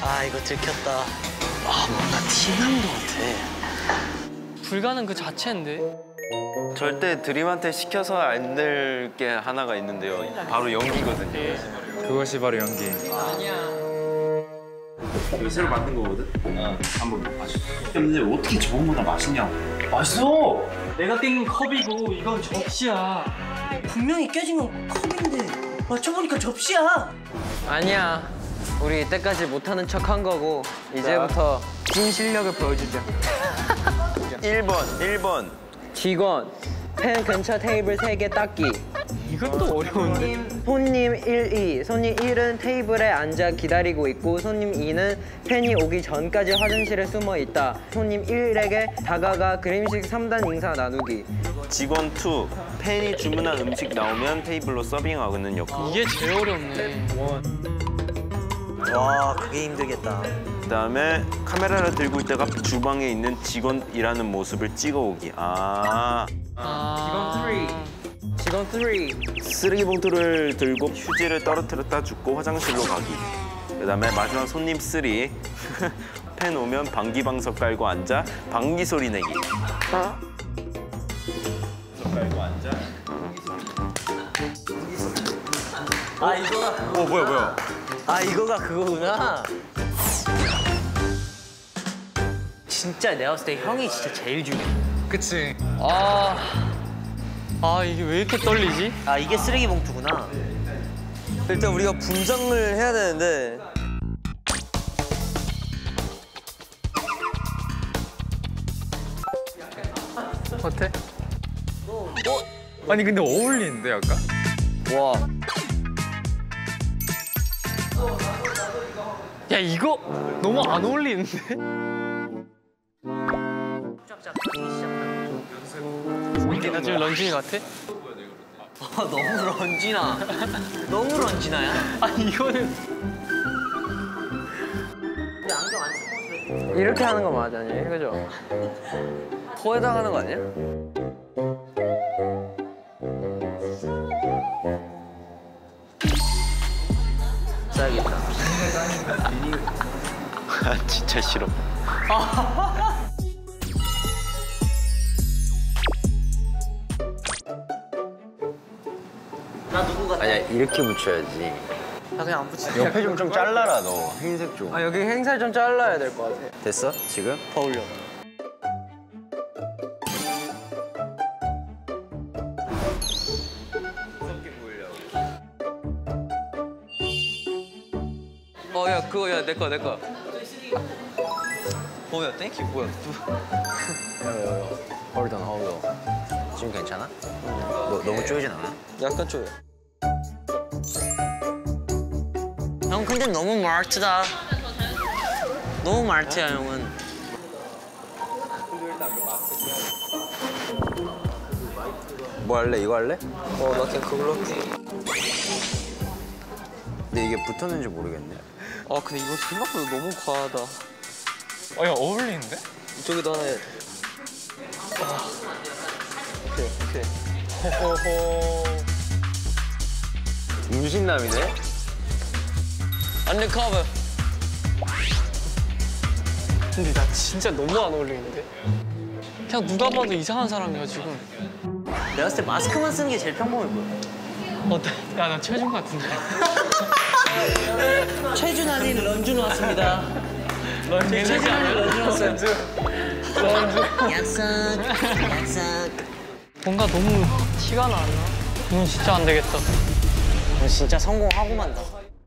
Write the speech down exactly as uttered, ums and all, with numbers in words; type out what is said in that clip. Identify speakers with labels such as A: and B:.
A: 아 이거 들켰다. 아 뭔가 티난 것 같아.
B: 불가능 그 자체인데.
C: 절대 드림한테 시켜서 안 될 게 하나가 있는데요. 바로 연기거든요.
D: 그것이 바로 연기.
E: 이거 새로 만든 거거든? 어. 한번 마셔. 근데 어떻게 저번보다 맛있냐고. 맛있어!
B: 내가 땡긴 컵이고 이건 접시야.
A: 분명히 깨진 건 컵인데 맞춰보니까 접시야.
F: 아니야. 우리 이때까지 못하는 척 한 거고 이제부터 찐 실력을 보여주자.
C: 일 번, 일 번.
F: 직원, 펜 근처 테이블 세 개 닦기.
B: 이것도 어려운데.
F: 손님 일, 이. 손님 일은 테이블에 앉아 기다리고 있고 손님 이는 팬이 오기 전까지 화장실에 숨어 있다. 손님 일에게 다가가 그림식 삼 단 인사 나누기.
C: 직원 이, 팬이 주문한 음식 나오면 테이블로 서빙하는 역할.
B: 이게 제일 어렵네.
A: 와 그게 힘들겠다.
C: 그다음에 카메라를 들고 있다가 주방에 있는 직원이라는 모습을 찍어오기. 아.
B: 아...
F: 직원 삼.
C: 쓰레기 봉투를 들고 휴지를 떨어뜨렸다 줍고 화장실로 가기. 그다음에 마지막 손님 삼. 팬 오면 방귀방석 깔고 앉아 방귀 소리 내기. 방귀 깔고 앉아.
A: 아 이거가
C: 어 뭐야 뭐야.
A: 아 이거가 그거구나. 진짜 내가 봤을 때 형이 진짜 제일 중요해.
D: 그치.
B: 아... 아 이게 왜 이렇게 떨리지?
A: 아 이게 쓰레기 봉투구나.
F: 일단 우리가 분장을 해야 되는데
B: 어때?
D: 어? 아니 근데 어울리는데 약간?
F: 와.
B: 야 이거 너무 안 어울리는데? 나 지금 런쥔이 같아?
A: 아 너무 런쥔아. 너무 런쥔아야.
B: 아 이거는
A: 우리 안경 안 쓰고
F: 이렇게 하는 거 맞아니? 그죠? 코에다 하는 거 아니야?
A: 써야겠다.
C: 아 진짜 싫어.
A: 나 누구 같아?
C: 아니야 이렇게 붙여야지.
A: 나 그냥 안 붙여.
C: 옆에 좀 좀 잘라라 너. 흰색 좀.
F: 아 여기 행살 좀 잘라야 될 것 같아.
C: 됐어? 지금?
A: 더 올려.
F: 어 야 그거 야 내 거 내 거.
A: 뭐야 땡큐 뭐야.
C: hold on, hold on. 지금 괜찮아? 너, 너무 쪼이진 않아?
F: 약간 좀.
A: 형 근데 너무 마르트다. 너무 마르트야 형은.
C: 뭐 할래? 이거 할래?
F: 어 나 그냥 그걸로 할게.
C: 근데 이게 붙었는지 모르겠네.
F: 아 근데 이거 생각보다 너무 과하다.
D: 어, 야 어울리는데?
F: 이쪽에도 하나 해. 아. 오케이 오케이.
D: 호호호.
C: 음식남이네?
F: 언더커버.
B: 근데 나 진짜 너무 안 어울리는데? 그냥 누가 봐도 이상한 사람이야 지금.
A: 내가 봤을 때 마스크만 쓰는 게 제일 평범해 보여.
B: 어때? 야나 최준 같은데?
A: 최준 아닌 런쥔 왔습니다.
B: 런쥔
A: 최준 아닌 런쥔 왔어요.
B: 런쥔.
A: 약속 약속.
B: 뭔가 너무 티가 나 안 나? 이건 진짜 안 되겠다.
A: 진짜 성공하고 만다.